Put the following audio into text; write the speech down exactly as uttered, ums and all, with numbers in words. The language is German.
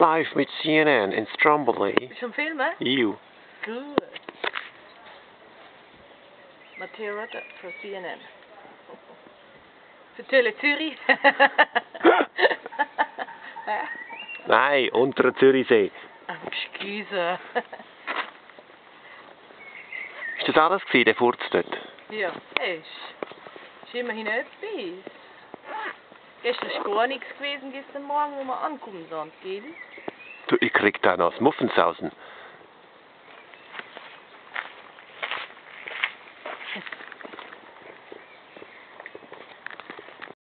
Live mit C N N in Stromboli. Bist du am Filmen? You. Gut. Matteo Rutter für C N N. Für Tele Zürich. Nein, unter der Zürichsee. Excuse. Ist das alles gewesen, der Furz dort? Ja, ist. Ist immerhin etwas. Gestern war gar nichts gewesen, gestern Morgen, wo wir ankommen sind, gell? Du, ich krieg da noch das Muffensausen.